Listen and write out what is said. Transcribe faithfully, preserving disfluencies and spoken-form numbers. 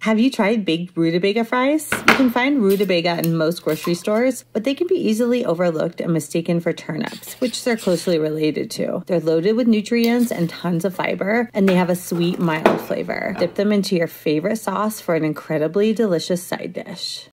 Have you tried baked rutabaga fries? You can find rutabaga in most grocery stores, but they can be easily overlooked and mistaken for turnips, which they're closely related to. They're loaded with nutrients and tons of fiber, and they have a sweet, mild flavor. Dip them into your favorite sauce for an incredibly delicious side dish.